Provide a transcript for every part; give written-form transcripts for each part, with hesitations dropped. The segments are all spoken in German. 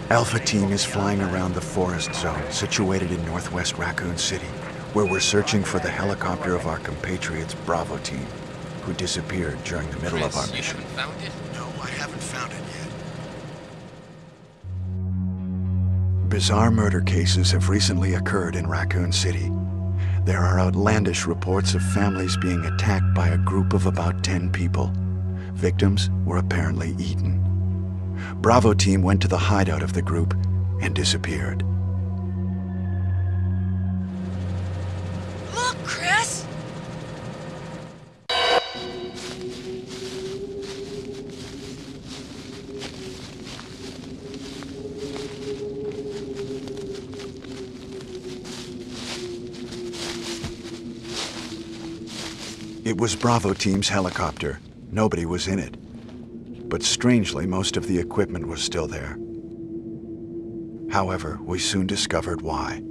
Alpha Team is flying around the forest zone situated in northwest Raccoon City, where we're searching for the helicopter of our compatriots Bravo Team, who disappeared during the middle of our mission. You haven't found it? No, I haven't found it yet. Bizarre murder cases have recently occurred in Raccoon City. There are outlandish reports of families being attacked by a group of about 10 people. Victims were apparently eaten. Bravo Team went to the hideout of the group and disappeared. Look, Chris! It was Bravo Team's helicopter. Nobody was in it. But strangely, most of the equipment was still there. However, we soon discovered why.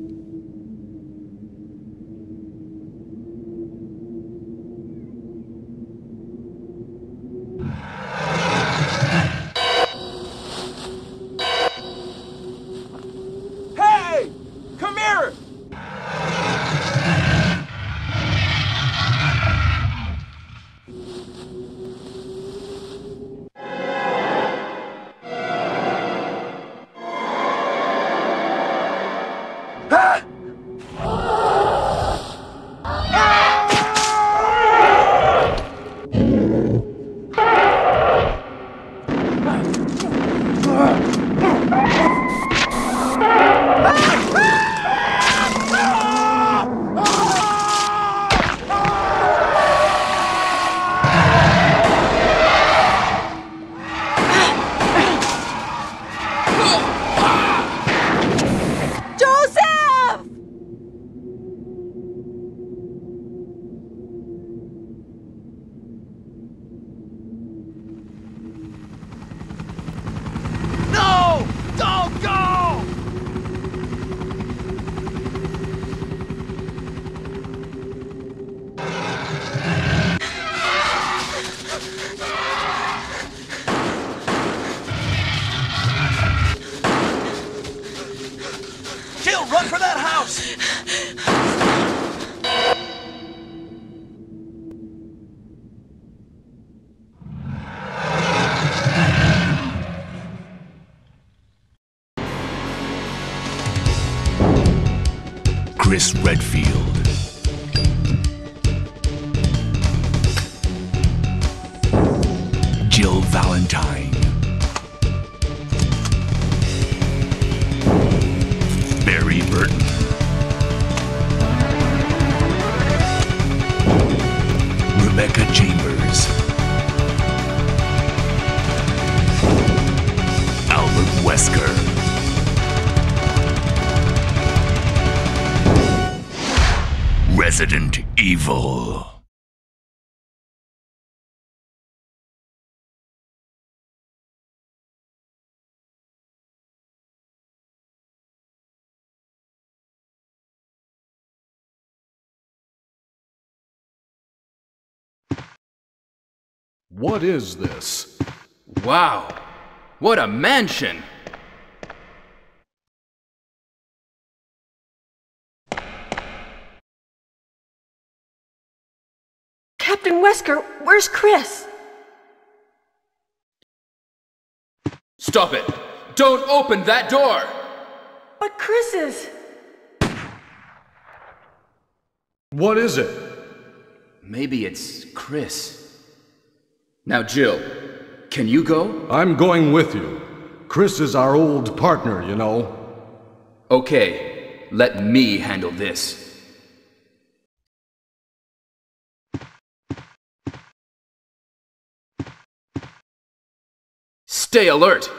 Hey! Come here! Jill, run for that house! Chris Redfield. Jill Valentine. Barry Burton. Rebecca Chambers. Albert Wesker. Resident Evil. What is this? Wow! What a mansion! Captain Wesker, where's Chris? Stop it! Don't open that door! But Chris is... What is it? Maybe it's Chris. Now, Jill, can you go? I'm going with you. Chris is our old partner, you know. Okay, let me handle this. Stay alert!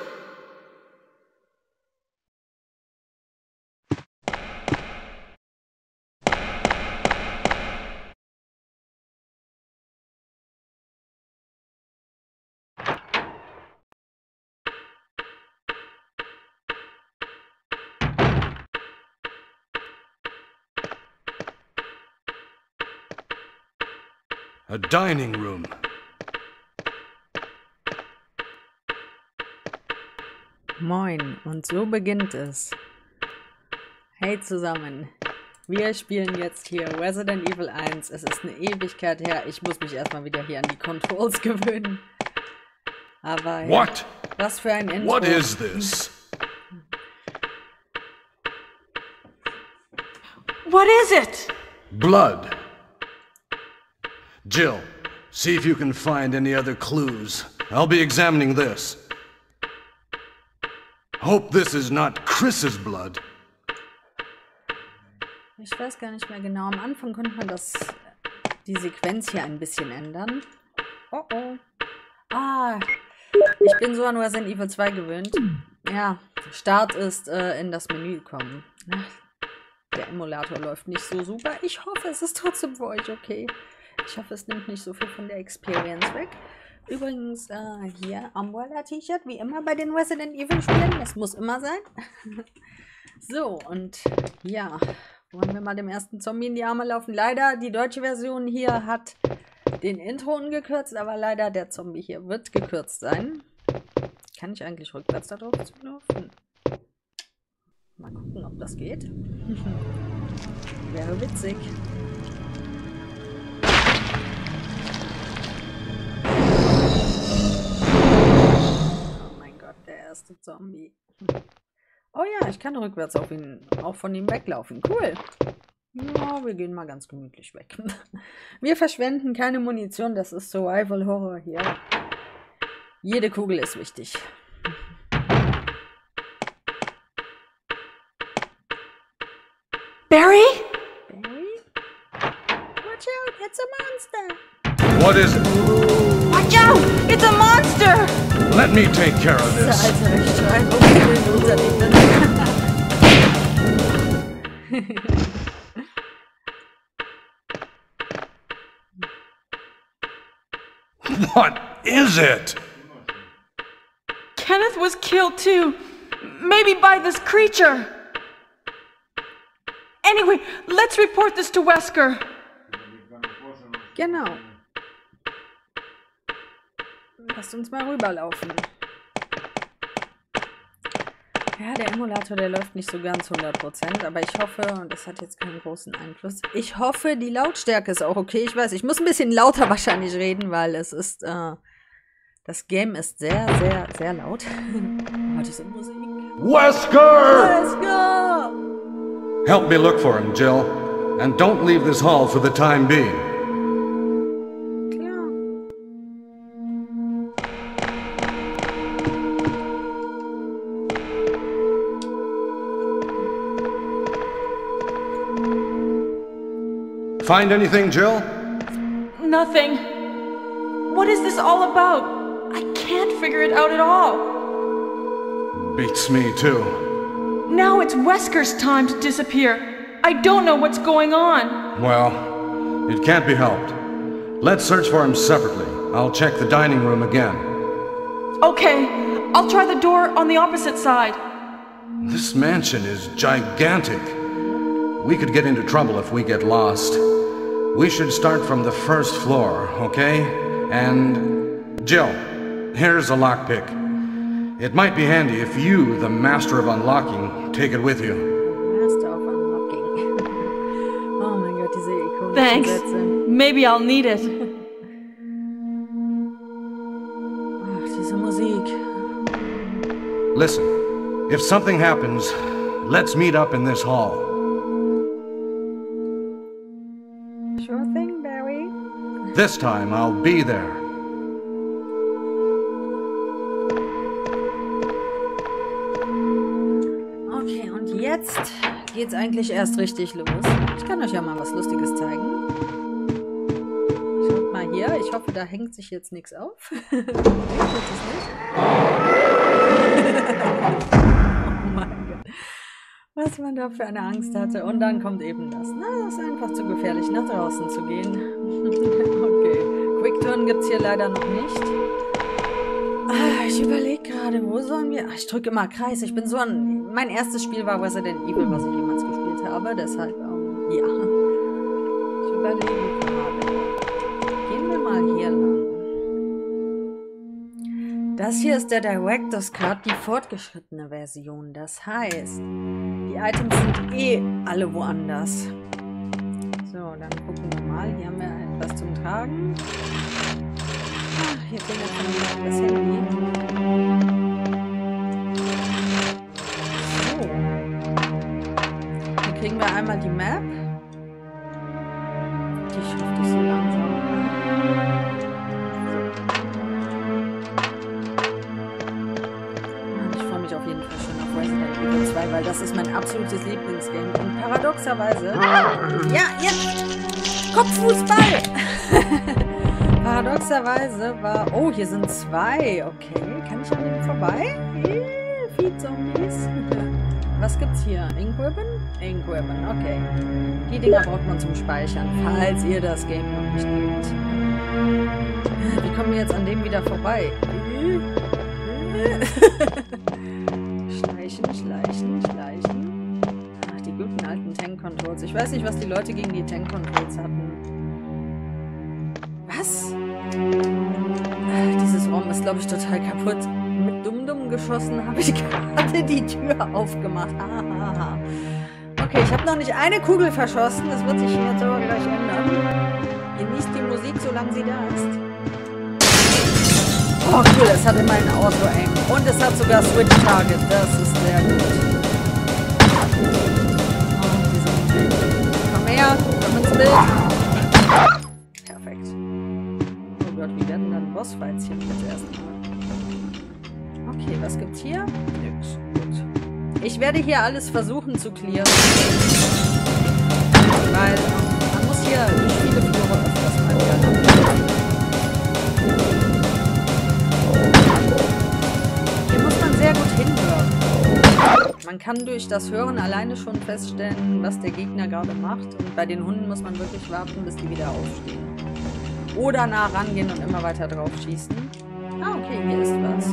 A dining room. Moin, und so beginnt es. Hey zusammen, wir spielen jetzt hier Resident Evil 1. Es ist eine Ewigkeit her, ich muss mich erstmal wieder hier an die Controls gewöhnen. Aber What? Was für ein Intro. What is this? What is it? Blood. Jill, see if you can find any other clues. I'll be examining this. Hope this is not Chris's blood. Ich weiß gar nicht mehr genau. Am Anfang konnte man die Sequenz hier ein bisschen ändern. Oh oh. Ah, ich bin so an Resident Evil 2 gewöhnt. Ja, Start ist in das Menü kommen. Der Emulator läuft nicht so super. Ich hoffe, es ist trotzdem für euch okay. Ich hoffe, es nimmt nicht so viel von der Experience weg. Übrigens, hier Umbrella-T-Shirt, wie immer bei den Resident Evil Spielen. Das muss immer sein. So, und ja, wollen wir mal dem ersten Zombie in die Arme laufen. Leider, die deutsche Version hier hat den Intro ungekürzt, aber leider der Zombie hier wird gekürzt sein. Kann ich eigentlich rückwärts da drauf zulaufen? Mal gucken, ob das geht. Wäre witzig. Oh mein Gott, der erste Zombie. Oh ja, ich kann rückwärts auf ihn, auch von ihm weglaufen. Cool. Ja, wir gehen mal ganz gemütlich weg. Wir verschwenden keine Munition, das ist Survival Horror hier. Jede Kugel ist wichtig. Barry? Barry? Watch out, it's a monster! What is it? Watch out! It's a monster! Let me take care of Der this. alte Rechtschreibung unter What is it? Kenneth was killed too. Maybe by this creature. Anyway, let's report this to Wesker. Genau. Lasst uns mal rüberlaufen. Ja, der Emulator, der läuft nicht so ganz 100%, aber ich hoffe, und das hat jetzt keinen großen Einfluss, ich hoffe, die Lautstärke ist auch okay. Ich weiß, ich muss ein bisschen lauter wahrscheinlich reden, weil es ist, das Game ist sehr, sehr, sehr laut. Oh, diese Musik. Wesker! Let's go! Help me look for him, Jill. And don't leave this hall for the time being. Klar. Find anything, Jill? Nothing. What is this all about? I can't figure it out at all. Beats me, too. Now it's Wesker's time to disappear. I don't know what's going on. Well, it can't be helped. Let's search for him separately. I'll check the dining room again. Okay, I'll try the door on the opposite side. This mansion is gigantic. We could get into trouble if we get lost. We should start from the first floor, okay? And Jill, here's a lockpick. It might be handy if you, the master of unlocking, take it with you. Master of Unlocking. Oh mein Gott, diese ikonischen Thanks. Sätze. Maybe I'll need it. Ach, diese Musik. Listen, if something happens, let's meet up in this hall. Sure thing, Barry. This time I'll be there. Okay, und jetzt geht's eigentlich erst richtig los. Ich kann euch ja mal was Lustiges zeigen. Schaut mal hier. Ich hoffe, da hängt sich jetzt nichts auf. Hängt jetzt nicht. Oh mein Gott. Was man da für eine Angst hatte. Und dann kommt eben das. Na, das ist einfach zu gefährlich, nach draußen zu gehen. Okay. Quickturn gibt es hier leider noch nicht. Ich überlege gerade, wo sollen wir... ich drücke immer Kreis. Ich bin so ein... Mein erstes Spiel war Resident Evil, was ich jemals gespielt habe. Deshalb, ja. Ich überlege gerade. Gehen wir mal hier lang. Das hier ist der Director's Cut, die fortgeschrittene Version. Das heißt, die Items sind eh alle woanders. So, dann gucken wir mal. Hier haben wir etwas zum Tragen. Ach, hier klingelt schon das Handy. So. Hier kriegen wir einmal die Map. Die Schrift ist so langsam. Ich freue mich auf jeden Fall schon auf Resident Evil 2, weil das ist mein absolutes Lieblingsgame. Und paradoxerweise... Ja, jetzt! Kopffußball! Paradoxerweise war... Oh, hier sind 2. Okay, kann ich an dem vorbei? Feed-Zombies. Was gibt's hier? Ink-Ribbon? Ink-Ribbon, okay. Die Dinger braucht man zum Speichern, falls ihr das Game noch nicht kennt. Wie kommen wir jetzt an dem wieder vorbei? Schleichen, schleichen, schleichen. Ach, die guten alten Tank-Controls. Ich weiß nicht, was die Leute gegen die Tank-Controls hatten. Was? Ach, dieses Raum ist, glaube ich, total kaputt. Mit Dumm-Dumm geschossen habe ich gerade die Tür aufgemacht. Hahaha. Okay, ich habe noch nicht eine Kugel verschossen. Das wird sich jetzt aber gleich ändern. Genießt die Musik, solange sie da ist. Oh cool, es hat immer ein Auto-Aim. Und es hat sogar Switch-Target. Das ist sehr gut. Oh, diese Musik. Komm her, komm ins Bild. Perfekt. Oh Gott, wie werden dann Bossfights hier jetzt erstmal? Okay, was gibt's hier? Nix. Gut. Ich werde hier alles versuchen zu clearen. Weil man muss hier die Spieleflure öfters mal lernen. Hier muss man sehr gut hinhören. Man kann durch das Hören alleine schon feststellen, was der Gegner gerade macht. Und bei den Hunden muss man wirklich warten, bis die wieder aufstehen. Oder nah rangehen und immer weiter drauf schießen. Ah, okay, hier ist was.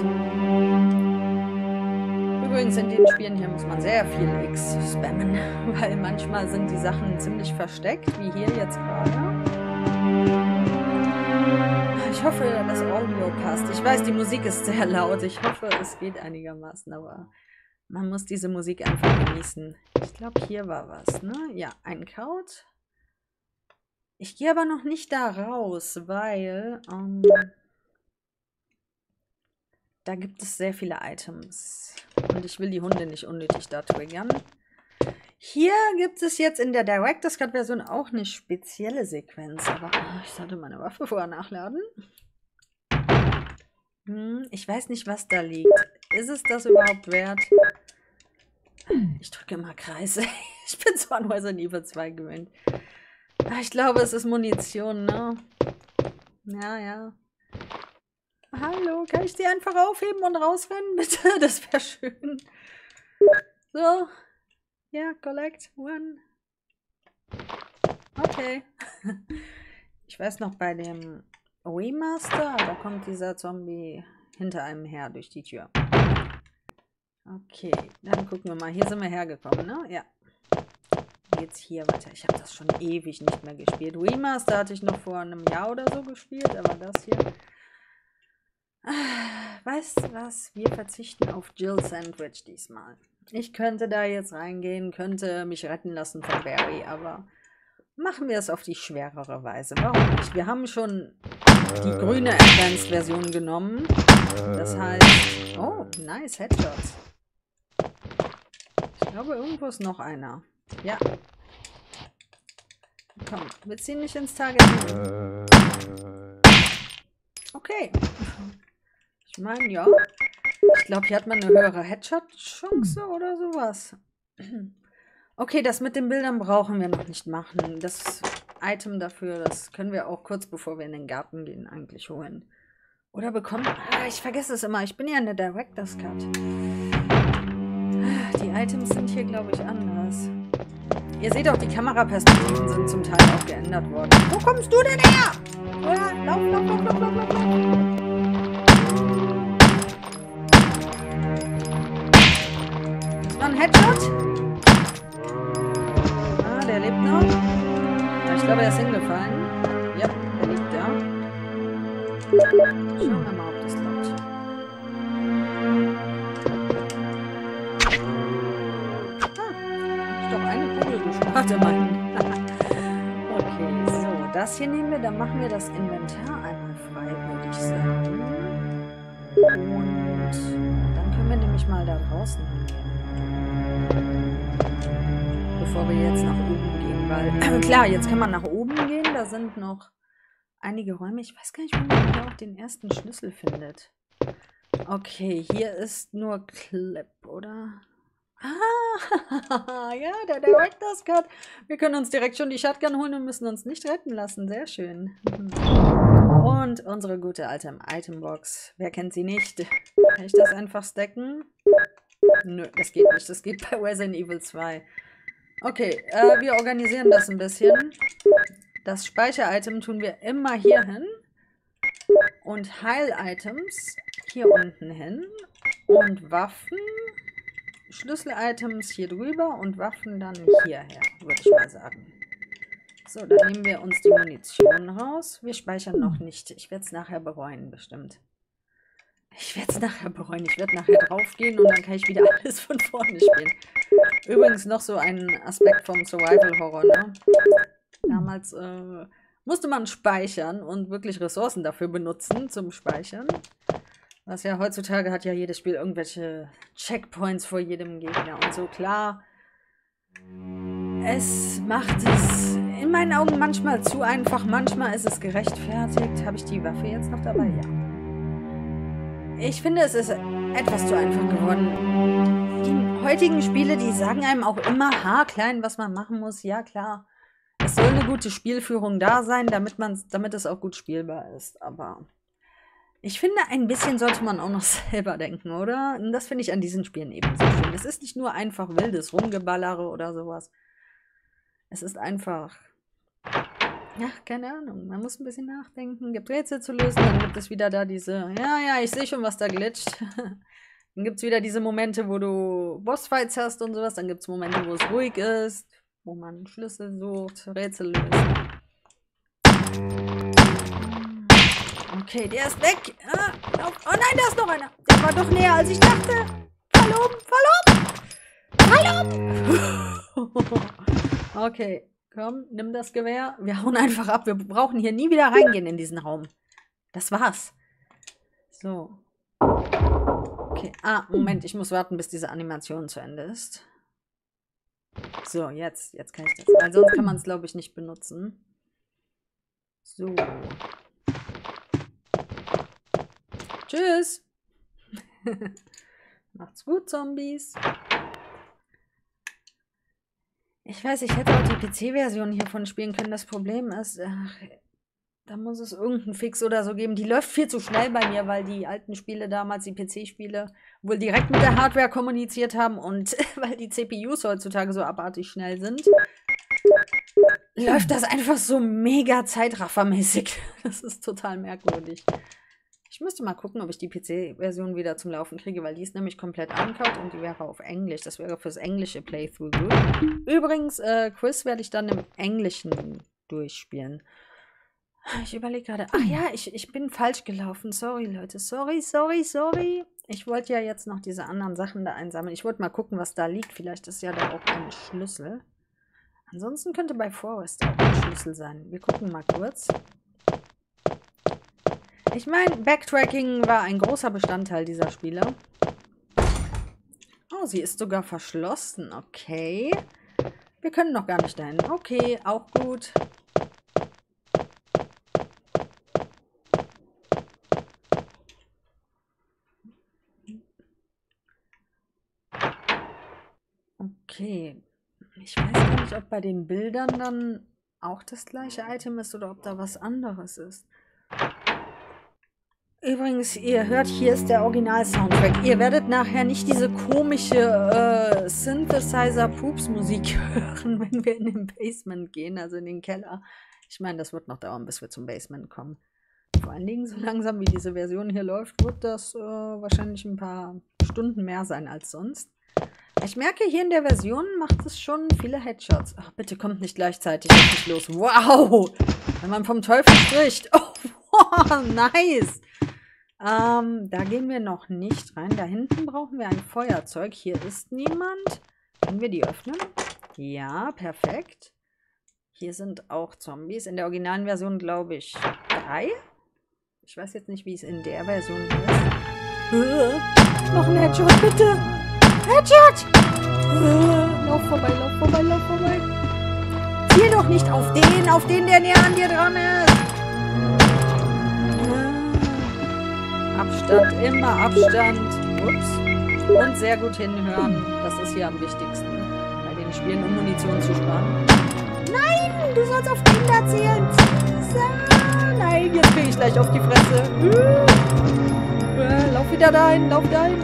Übrigens in den Spielen hier muss man sehr viel X spammen, weil manchmal sind die Sachen ziemlich versteckt, wie hier jetzt gerade. Ich hoffe, das Audio passt. Ich weiß, die Musik ist sehr laut. Ich hoffe, es geht einigermaßen, aber man muss diese Musik einfach genießen. Ich glaube, hier war was, ne? Ja, ein Kraut. Ich gehe aber noch nicht da raus, weil... da gibt es sehr viele Items. Und ich will die Hunde nicht unnötig da triggern. Hier gibt es jetzt in der Director's Cut Version auch eine spezielle Sequenz. Aber ich sollte meine Waffe vorher nachladen. Ich weiß nicht, was da liegt. Ist es das überhaupt wert? Ich drücke immer Kreise. Ich bin zwar nur Resident Evil 2 gewöhnt. Ich glaube, es ist Munition, ne? Ja, ja. Hallo, kann ich die einfach aufheben und rausrennen, bitte? Das wäre schön. So. Ja, collect one. Okay. Ich weiß noch, bei dem Remaster, da kommt dieser Zombie hinter einem her durch die Tür. Okay, dann gucken wir mal. Hier sind wir hergekommen, ne? Ja. Geht's hier weiter. Ich habe das schon ewig nicht mehr gespielt. Remaster hatte ich noch vor einem Jahr oder so gespielt, aber das hier... Weißt du was? Wir verzichten auf Jill Sandwich diesmal. Ich könnte da jetzt reingehen, könnte mich retten lassen von Barry, aber machen wir es auf die schwerere Weise. Warum nicht? Wir haben schon die grüne Advanced-Version genommen. Das heißt... Oh, nice, Headshots. Ich glaube, irgendwo ist noch einer. Ja. Komm, wir ziehen nicht ins Target. Okay. Ich meine, ja. Ich glaube, hier hat man eine höhere Headshot-Chance oder sowas. Okay, das mit den Bildern brauchen wir noch nicht machen. Das Item dafür, das können wir auch kurz bevor wir in den Garten gehen eigentlich holen. Oder bekommen... ich vergesse es immer. Ich bin ja in der Director's Cut. Die Items sind hier, glaube ich, anders. Ihr seht auch, die Kameraperspektiven sind zum Teil auch geändert worden. Wo kommst du denn her? Ja, lauf, lauf, lauf, lauf, lauf, lauf, lauf. Das war ein Headshot? Ah, der lebt noch. Ja, ich glaube, er ist hingefallen. Ja, der liegt da. Schauen wir mal, ob das klappt. gespart immerhin. Okay, so, das hier nehmen wir, dann machen wir das Inventar einmal frei, würde ich sagen. Und dann können wir nämlich mal da draußen hingehen. Bevor wir jetzt nach oben gehen, weil, klar, jetzt kann man nach oben gehen, da sind noch einige Räume. Ich weiß gar nicht, wo man hier auch den ersten Schlüssel findet. Okay, hier ist nur Clip, oder? Ah, ja, der Director's Cut. Wir können uns direkt schon die Shotgun holen und müssen uns nicht retten lassen. Sehr schön. Und unsere gute alte Itembox. Wer kennt sie nicht? Kann ich das einfach stacken? Nö, das geht nicht. Das geht bei Resident Evil 2. Okay, wir organisieren das ein bisschen. Das Speicher-Item tun wir immer hier hin. Und Heil-Items hier unten hin. Und Waffen, Schlüssel-Items hier drüber und Waffen dann hierher, würde ich mal sagen. So, dann nehmen wir uns die Munition raus. Wir speichern noch nicht. Ich werde es nachher bereuen, bestimmt. Ich werde es nachher bereuen. Ich werde nachher draufgehen und dann kann ich wieder alles von vorne spielen. Übrigens noch so ein Aspekt vom Survival-Horror, ne? Damals musste man speichern und wirklich Ressourcen dafür benutzen zum Speichern. Was ja heutzutage hat ja jedes Spiel irgendwelche Checkpoints vor jedem Gegner und so. Klar, es macht es in meinen Augen manchmal zu einfach, manchmal ist es gerechtfertigt. Habe ich die Waffe jetzt noch dabei? Ja. Ich finde, es ist etwas zu einfach geworden. Die heutigen Spiele, die sagen einem auch immer haarklein, was man machen muss. Ja, klar. Es soll eine gute Spielführung da sein, damit es auch gut spielbar ist. Aber ich finde, ein bisschen sollte man auch noch selber denken, oder? Und das finde ich an diesen Spielen eben so schön. Es ist nicht nur einfach wildes Rumgeballere oder sowas. Es ist einfach, ja, keine Ahnung. Man muss ein bisschen nachdenken, gibt Rätsel zu lösen, dann gibt es wieder da diese, ja, ich sehe schon, was da glitscht. Dann gibt es wieder diese Momente, wo du Bossfights hast und sowas. Dann gibt es Momente, wo es ruhig ist, wo man Schlüssel sucht, Rätsel löst. Okay, der ist weg. Oh nein, da ist noch einer. Der war doch näher, als ich dachte. Fall um. Okay, komm, nimm das Gewehr. Wir hauen einfach ab. Wir brauchen hier nie wieder reingehen in diesen Raum. Das war's. So. Okay, Moment, ich muss warten, bis diese Animation zu Ende ist. So, jetzt kann ich das. Weil sonst kann man es, glaube ich, nicht benutzen. So. Tschüss. Macht's gut, Zombies. Ich weiß, ich hätte auch die PC-Version hiervon spielen können. Das Problem ist, da muss es irgendeinen Fix oder so geben. Die läuft viel zu schnell bei mir, weil die alten Spiele damals, die PC-Spiele, wohl direkt mit der Hardware kommuniziert haben und weil die CPUs heutzutage so abartig schnell sind, läuft das einfach so mega zeitraffermäßig. Das ist total merkwürdig. Ich müsste mal gucken, ob ich die PC-Version wieder zum Laufen kriege, weil die ist nämlich komplett uncut und die wäre auf Englisch. Das wäre fürs englische Playthrough gut. Übrigens, Quiz werde ich dann im Englischen durchspielen. Ich überlege gerade, ach ja, ich bin falsch gelaufen. Sorry, Leute. Sorry. Ich wollte ja jetzt noch diese anderen Sachen da einsammeln. Ich wollte mal gucken, was da liegt. Vielleicht ist ja da auch ein Schlüssel. Ansonsten könnte bei Forest auch ein Schlüssel sein. Wir gucken mal kurz. Ich meine, Backtracking war ein großer Bestandteil dieser Spiele. Oh, sie ist sogar verschlossen. Okay. Wir können noch gar nicht dahin. Okay, auch gut. Okay. Ich weiß gar nicht, ob bei den Bildern dann auch das gleiche Item ist oder ob da was anderes ist. Übrigens, ihr hört, hier ist der Original-Soundtrack. Ihr werdet nachher nicht diese komische Synthesizer-Pups-Musik hören, wenn wir in den Basement gehen, also in den Keller. Ich meine, das wird noch dauern, bis wir zum Basement kommen. Vor allen Dingen, so langsam wie diese Version hier läuft, wird das wahrscheinlich ein paar Stunden mehr sein als sonst. Ich merke, hier in der Version macht es schon viele Headshots. Ach, bitte kommt nicht gleichzeitig richtig los. Wow! Wenn man vom Teufel spricht. Oh, wow, nice! Da gehen wir noch nicht rein. Da hinten brauchen wir ein Feuerzeug. Hier ist niemand. Können wir die öffnen? Ja, perfekt. Hier sind auch Zombies. In der originalen Version, glaube ich, 3. Ich weiß jetzt nicht, wie es in der Version ist. Noch ein Headshot, bitte. Headshot! Lauf vorbei, lauf vorbei, lauf vorbei. Ziel doch nicht auf den, der näher an dir dran ist. Abstand, immer Abstand. Ups. Und sehr gut hinhören. Das ist hier am wichtigsten. Bei den Spielen, um Munition zu sparen. Nein, du sollst auf den da zielen. Nein, jetzt kriege ich gleich auf die Fresse. Lauf wieder dahin, lauf dahin.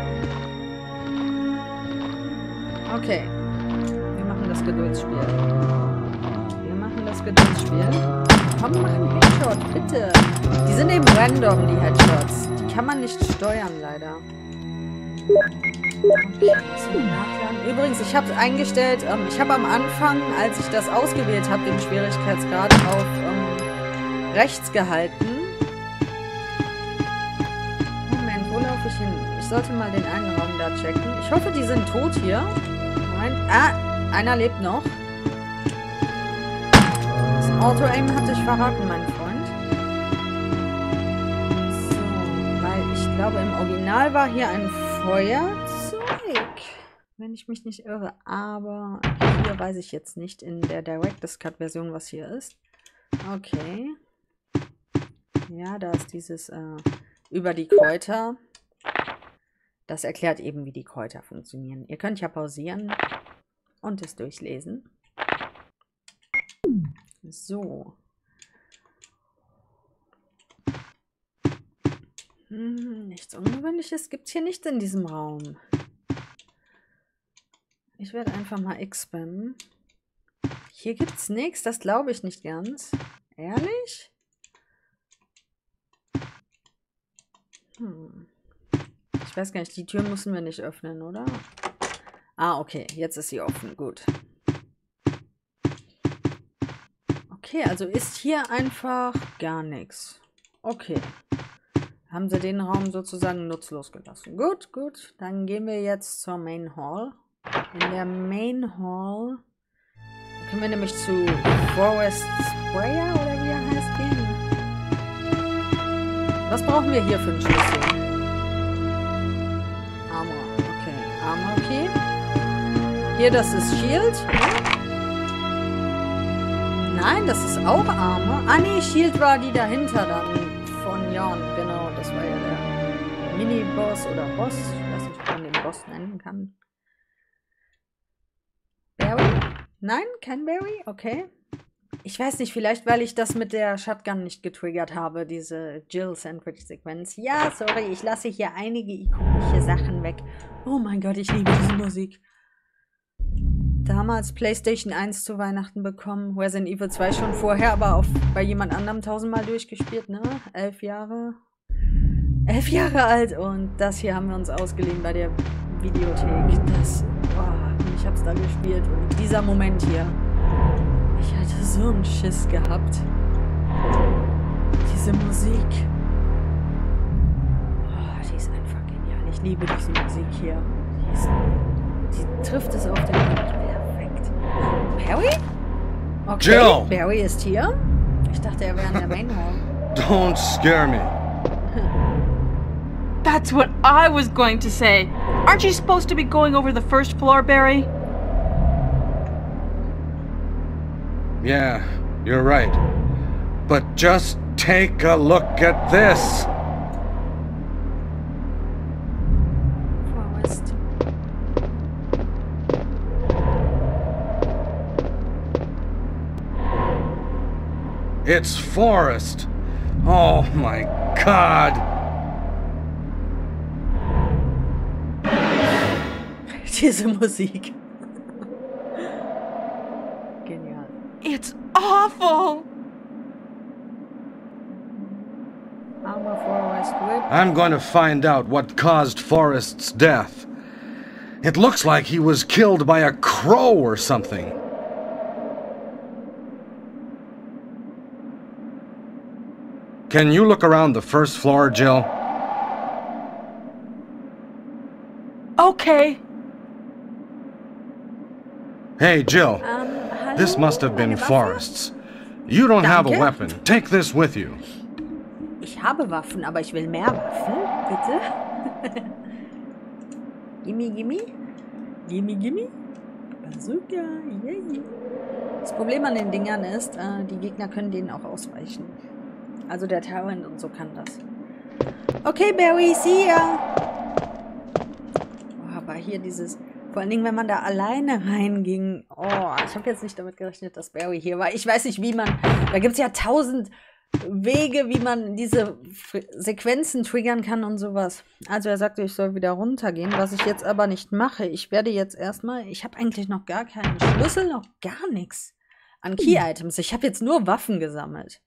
Okay. Wir machen das Geduldsspiel. Komm, mach einen Headshot, bitte. Die sind eben random, die Headshots. Die kann man nicht steuern, leider. Okay, nachladen. Übrigens, ich habe es eingestellt, ich habe am Anfang, als ich das ausgewählt habe, den Schwierigkeitsgrad auf rechts gehalten. Moment, wo laufe ich hin? Ich sollte mal den einen Raum da checken. Ich hoffe, die sind tot hier. Moment. Ah, einer lebt noch. Das Auto-Aim hat dich verraten, mein Freund. So, weil ich glaube, im Original war hier ein Feuerzeug. Wenn ich mich nicht irre. Aber hier weiß ich jetzt nicht in der Director's Cut-Version, was hier ist. Okay. Ja, da ist dieses über die Kräuter. Das erklärt eben, wie die Kräuter funktionieren. Ihr könnt ja pausieren und es durchlesen. So. Nichts Ungewöhnliches gibt es hier nicht in diesem Raum. Ich werde einfach mal X spammen. Hier gibt es nichts, das glaube ich nicht ganz. Ehrlich? Ich weiß gar nicht, die Tür müssen wir nicht öffnen, oder? Ah, okay, jetzt ist sie offen, gut. Okay, also ist hier einfach gar nichts. Okay. Haben sie den Raum sozusagen nutzlos gelassen. Gut, gut. Dann gehen wir jetzt zur Main Hall. In der Main Hall können wir nämlich zu Forest Sprayer oder wie er heißt gehen. Was brauchen wir hier für einen Schlüssel? Armor. Okay. Armor, okay. Hier, das ist Shield. Nein, das ist auch Armor. Ah, nee, Shield war die dahinter dann. Von Jan, genau. Das war ja der Mini-Boss oder Boss. Ich weiß nicht, ob man den Boss nennen kann. Barry? Nein, kein Barry? Okay. Ich weiß nicht, vielleicht weil ich das mit der Shotgun nicht getriggert habe, diese Jill-Centric-Sequenz. Ja, sorry, ich lasse hier einige ikonische Sachen weg. Oh mein Gott, ich liebe diese Musik. Damals PlayStation 1 zu Weihnachten bekommen. Resident Evil 2 schon vorher, aber auch bei jemand anderem 1000-mal durchgespielt, ne? 11 Jahre. 11 Jahre alt und das hier haben wir uns ausgeliehen bei der Videothek. Das, oh, ich hab's da gespielt und dieser Moment hier. Ich hatte so einen Schiss gehabt. Diese Musik. Oh, die ist einfach genial. Ich liebe diese Musik hier. Die trifft es auf den Punkt. Perfekt. Barry? Okay, Jill! Barry ist hier. Ich dachte, er wäre in der Main Hall. Don't scare me. That's what I was going to say. Aren't you supposed to be going over the first floor, Barry? Yeah, you're right. But just take a look at this. Forest. It's Forest. Oh my God. Diese Musik. Genial. It's awful! Armor Forest Whip. I'm going to find out what caused Forrest's death. It looks like he was killed by a crow or something. Can you look around the first floor, Jill? Okay. Hey, Jill. Hallo? This must have been Eine Waffe? Forrest's. You don't have a Danke. weapon. Take this with you. Ich habe Waffen, aber ich will mehr Waffen. Bitte? Gimme, gimme. Gimme, gimme. Bazooka. Yay. Das Problem an den Dingern ist, die Gegner können denen auch ausweichen. Also der Tyrant und so kann das. Okay, Barry, see ya. Oh, aber hier dieses... Vor allen Dingen, wenn man da alleine reinging. Oh, ich habe jetzt nicht damit gerechnet, dass Barry hier war. Ich weiß nicht, wie man... Da gibt es ja 1000 Wege, wie man diese Sequenzen triggern kann und sowas. Also er sagte, ich soll wieder runtergehen, was ich jetzt aber nicht mache. Ich werde jetzt erstmal... Ich habe eigentlich noch gar keinen Schlüssel, noch gar nichts an Key-Items. Ich habe jetzt nur Waffen gesammelt.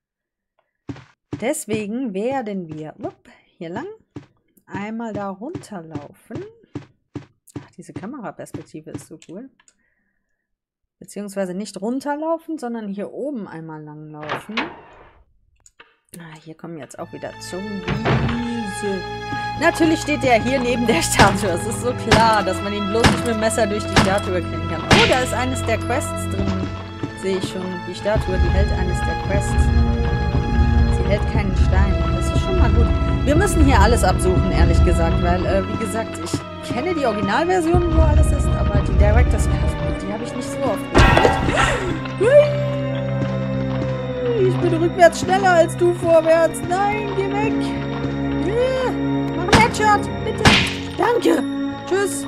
Deswegen werden wir hier lang einmal da runterlaufen. Ach, diese Kameraperspektive ist so cool. Beziehungsweise nicht runterlaufen, sondern hier oben einmal lang laufen. Hier kommen jetzt auch wieder Zombies. Natürlich steht der hier neben der Statue. Es ist so klar, dass man ihn bloß nicht mit dem Messer durch die Statue kriegen kann. Oh, da ist eines der Quests drin. Sehe ich schon. Die Statue, die hält eines der Quests. Sie hält keinen Stein. Das ist schon mal gut. Wir müssen hier alles absuchen, ehrlich gesagt, weil, wie gesagt, ich kenne die Originalversion, wo alles ist, aber die Director's Cut, die habe ich nicht so oft gespielt. Ich bin rückwärts schneller als du vorwärts. Nein, geh weg. Mach einen Headshot, bitte. Danke. Tschüss.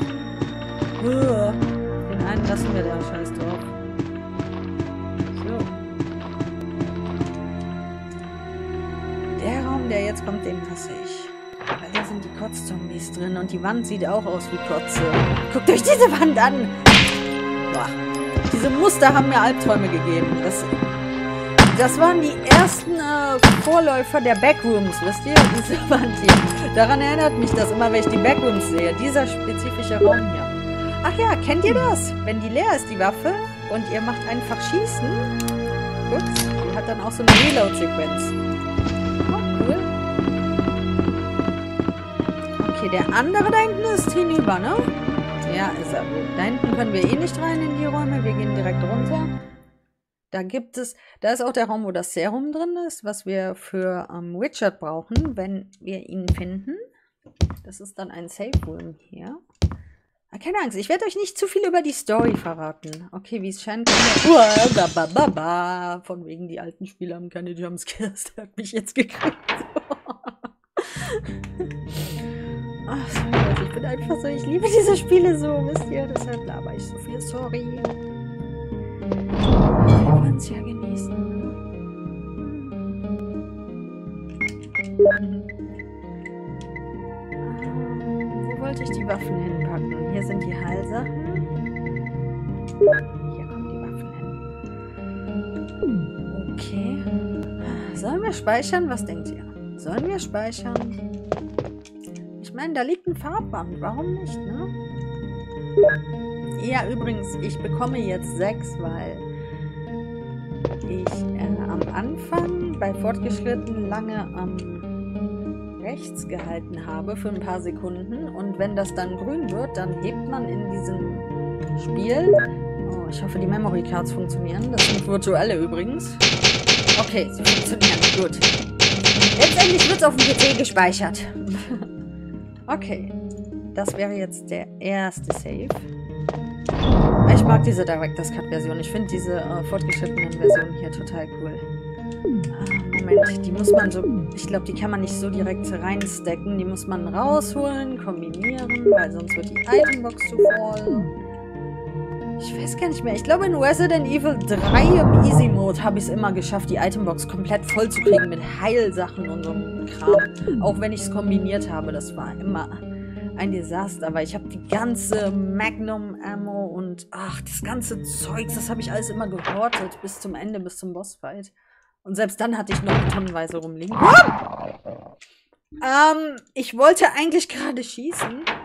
Den einen lassen wir da, scheiß drauf. So. Der Raum, der jetzt kommt, den hasse ich. Weil da sind die Kotzzombies drin und die Wand sieht auch aus wie Kotze. Guckt euch diese Wand an. Boah. Diese Muster haben mir Albträume gegeben. Das waren die ersten Vorläufer der Backrooms, wisst ihr? Diese Wand hier. Daran erinnert mich das immer, wenn ich die Backrooms sehe. Dieser spezifische Raum hier. Ach ja, kennt ihr das? Wenn die leer ist, die Waffe, und ihr macht einfach Schießen. Ups, die hat dann auch so eine Reload-Sequenz. Oh, cool. Okay, der andere da hinten ist hinüber, ne? Ja, ist er gut. Da hinten können wir eh nicht rein in die Räume. Wir gehen direkt runter. Da ist auch der Raum, wo das Serum drin ist, was wir für Richard brauchen, wenn wir ihn finden. Das ist dann ein Safe Room hier. Keine Angst, ich werde euch nicht zu viel über die Story verraten. Okay, wie es scheint... Von wegen, die alten Spiele haben keine Jumpscares. Der hat mich jetzt gekriegt. Ach, sorry, Leute, ich bin einfach so... Ich liebe diese Spiele so, wisst ihr? Deshalb laber ich so viel. Sorry. Wir wollen es ja genießen. Wo wollte ich die Waffen hinpacken? Hier sind die Heilsachen. Hier kommen die Waffen hin. Okay. Sollen wir speichern? Was denkt ihr? Sollen wir speichern? Ich meine, da liegt ein Farbband. Warum nicht, ne? Ja, übrigens, ich bekomme jetzt 6, weil ich am Anfang bei Fortgeschritten lange rechts gehalten habe für ein paar Sekunden, und wenn das dann grün wird, dann hebt man in diesem Spiel... Oh, ich hoffe, die Memory Cards funktionieren. Das sind virtuelle übrigens. Okay, sie funktionieren. Gut. Letztendlich wird es auf dem PC gespeichert. Okay. Das wäre jetzt der erste Save. Ich mag diese Director's Cut Version. Ich finde diese fortgeschrittenen Versionen hier total cool. Moment, die muss man so... Ich glaube, die kann man nicht so direkt reinstecken. Die muss man rausholen, kombinieren, weil sonst wird die Itembox zu voll. Ich weiß gar nicht mehr. Ich glaube, in Resident Evil 3 im Easy Mode habe ich es immer geschafft, die Itembox komplett voll zu kriegen mit Heilsachen und so einem Kram. Auch wenn ich es kombiniert habe. Das war immer ein Desaster. Aber ich habe die ganze Magnum-Ammo und das ganze Zeugs, das habe ich alles immer gehortet bis zum Ende, bis zum Bossfight. Und selbst dann hatte ich noch tonnenweise rumliegen. Ich wollte eigentlich gerade schießen.